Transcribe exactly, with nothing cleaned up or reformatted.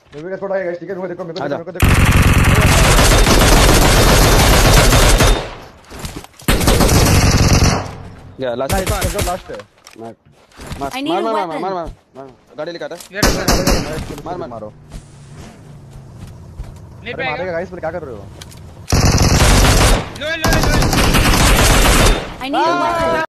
मेरे को थोड़ा है गाइस, ठीक है रुको, देखो मेरे को मेरे को देखो। या लास्ट है, लास्ट है। मार मार मार मार मार मार गाड़ी लेकर आ। मार मार मारो। नहीं अरे मारेगा गाइस, फिर क्या कर रहे हो? लो लो लो। I need a weapon.